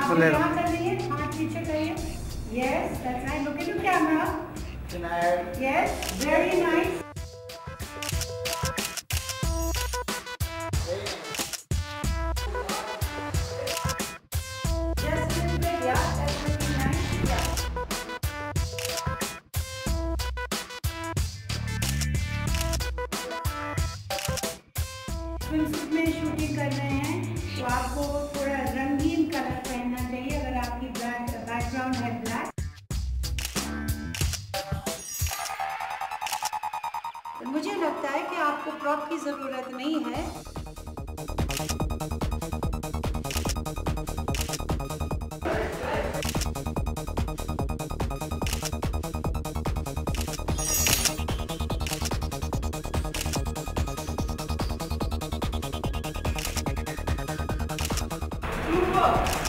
फुले यहाँ कर रही है, हाथ पीछे करिए. Yes, that's right. Look at the camera. Yes, very nice. Just a little bit, yeah. That's really nice. Yeah. swimsuit में शूटिंग कर रहे हैं तो आपको थोड़ा रंगीन कलर पहनना चाहिए अगर आपकी बैकग्राउंड है ब्लैक. मुझे लगता है कि आपको प्रॉप की ज़रूरत नहीं है. Super!